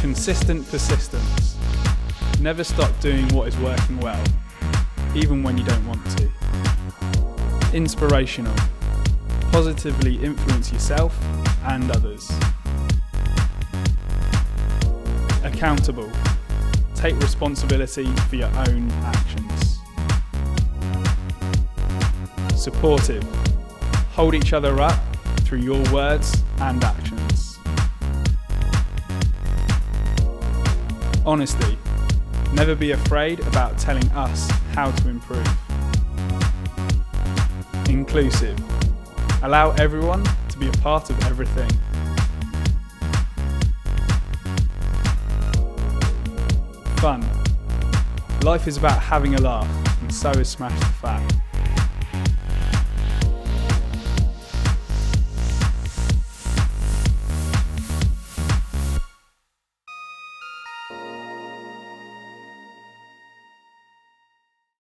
Consistent persistence. Never stop doing what is working well, even when you don't want to. Inspirational. Positively influence yourself and others. Accountable. Take responsibility for your own actions. Supportive. Hold each other up through your words and actions. Honesty. Never be afraid about telling us how to improve. Inclusive. Allow everyone to be a part of everything. Fun. Life is about having a laugh, and so is Smash the Fat.